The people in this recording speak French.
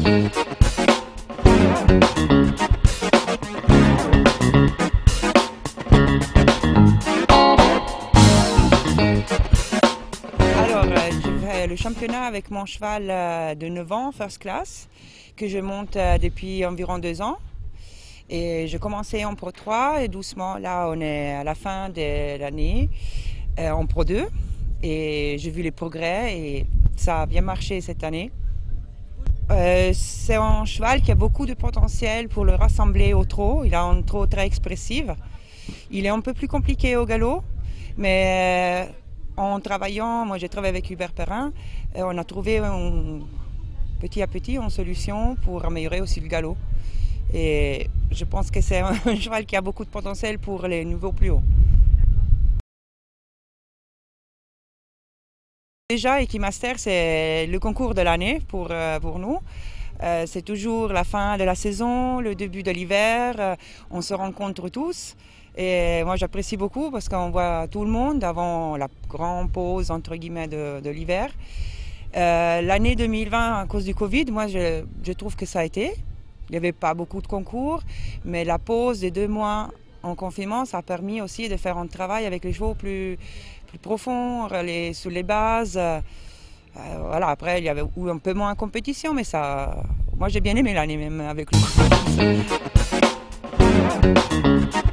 Alors, je fais le championnat avec mon cheval de 9 ans, first class, que je monte depuis environ 2 ans. Et je commençais en Pro 3 et doucement, là, on est à la fin de l'année en Pro 2. Et j'ai vu les progrès et ça a bien marché cette année. C'est un cheval qui a beaucoup de potentiel pour le rassembler au trot. Il a un trot très expressif. Il est un peu plus compliqué au galop, mais en travaillant, moi j'ai travaillé avec Hubert Perrin, on a trouvé petit à petit une solution pour améliorer aussi le galop. Et je pense que c'est un cheval qui a beaucoup de potentiel pour les niveaux plus hauts. Déjà, Equimaster, c'est le concours de l'année pour nous. C'est toujours la fin de la saison, le début de l'hiver. On se rencontre tous. Et moi, j'apprécie beaucoup parce qu'on voit tout le monde avant la grande pause entre guillemets de l'hiver. L'année 2020, à cause du Covid, moi, je trouve que ça a été. Il n'y avait pas beaucoup de concours, mais la pause des 2 mois en confinement, ça a permis aussi de faire un travail avec les chevaux plus profond, sur les bases. Voilà, après, il y avait eu un peu moins de compétition, mais ça, moi j'ai bien aimé l'année même avec lui.